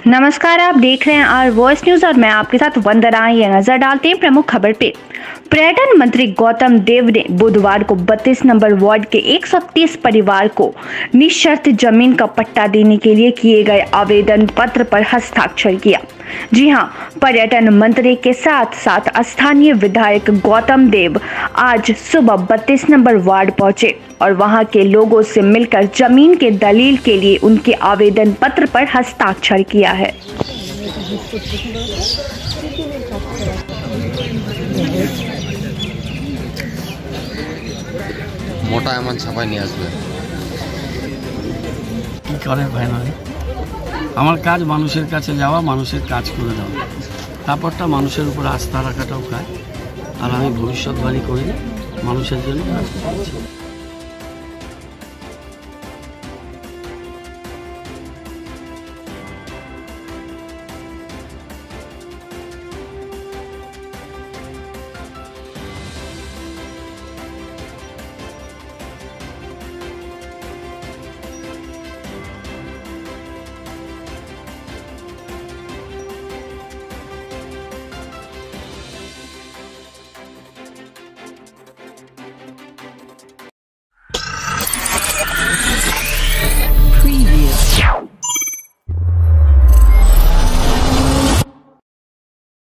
नमस्कार, आप देख रहे हैं आर वॉइस न्यूज और मैं आपके साथ वंदना। ये नजर डालते हैं प्रमुख खबर पे। पर्यटन मंत्री गौतम देव ने बुधवार को 32 नंबर वार्ड के 130 परिवार को निशर्त जमीन का पट्टा देने के लिए किए गए आवेदन पत्र पर हस्ताक्षर किया। जी हां, पर्यटन मंत्री के साथ साथ स्थानीय विधायक गौतम देव आज सुबह 32 नंबर वार्ड पहुंचे और वहां के लोगों से मिलकर जमीन के दलील के लिए उनके आवेदन पत्र पर हस्ताक्षर किया है। মোটা এমন ছাপাই নিয়ে আসবে কি করে ফাইনালি আমার কাজ মানুষের কাছে যাওয়া, মানুষের কাজ করে দেওয়া, তারপরটা মানুষের উপর আস্থা রাখাটাও কাজ। আর আমি ভবিষ্যৎবাণী করি মানুষের জন্য কাজ করছি।